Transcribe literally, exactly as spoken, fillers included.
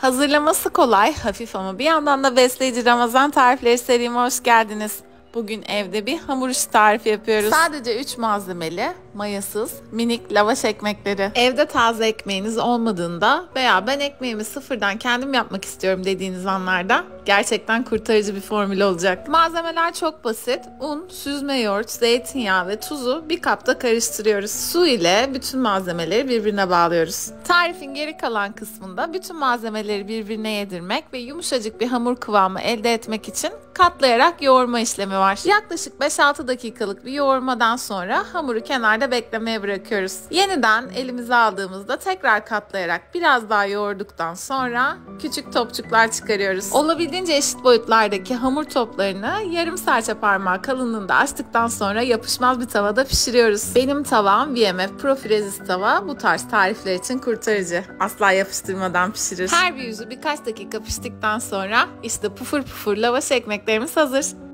Hazırlaması kolay, hafif ama bir yandan da besleyici Ramazan tarifleri serime hoş geldiniz. Bugün evde bir hamur işi tarifi yapıyoruz. Sadece üç malzemeli, mayasız, minik lavaş ekmekleri. Evde taze ekmeğiniz olmadığında veya ben ekmeğimi sıfırdan kendim yapmak istiyorum dediğiniz anlarda gerçekten kurtarıcı bir formül olacak. Malzemeler çok basit. Un, süzme yoğurt, zeytinyağı ve tuzu bir kapta karıştırıyoruz. Su ile bütün malzemeleri birbirine bağlıyoruz. Tarifin geri kalan kısmında bütün malzemeleri birbirine yedirmek ve yumuşacık bir hamur kıvamı elde etmek için katlayarak yoğurma işlemi var. Yaklaşık beş altı dakikalık bir yoğurmadan sonra hamuru kenarda beklemeye bırakıyoruz. Yeniden elimize aldığımızda tekrar katlayarak biraz daha yoğurduktan sonra küçük topçuklar çıkarıyoruz. Olabildiğince eşit boyutlardaki hamur toplarını yarım serçe parmağı kalınlığında açtıktan sonra yapışmaz bir tavada pişiriyoruz. Benim tavam V M F Profi Resist tava bu tarz tarifler için kurtarıcı. Asla yapıştırmadan pişirir. Her bir yüzü birkaç dakika piştikten sonra işte pufur pufur lavaş ekmeklerimiz hazır.